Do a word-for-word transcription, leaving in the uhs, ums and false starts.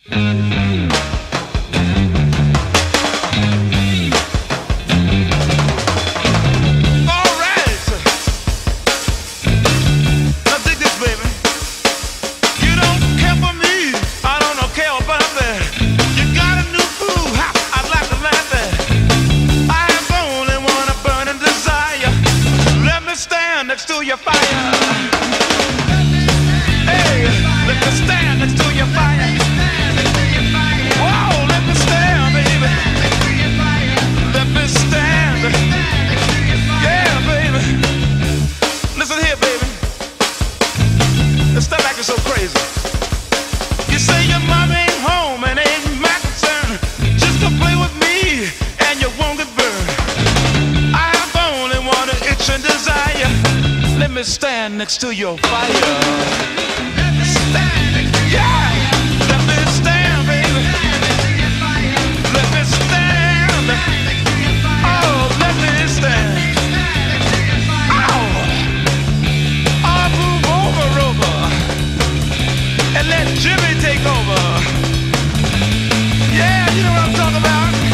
Next to your fire. Hey, let me stand next to your fire. Whoa, let me stand, baby. Let me stand. Yeah, baby. Listen here, baby. Let's stop acting so crazy. You say your mom ain't home and ain't my concern. Just to play with me and you won't get burned. I have only one itch and desire. Let me stand next to your fire. Let me stand. Yeah. Let me stand, baby. Let me stand. Oh, let me stand. Oh. I'll move over, over. And let Jimmy take over. Yeah, you know what I'm talking about.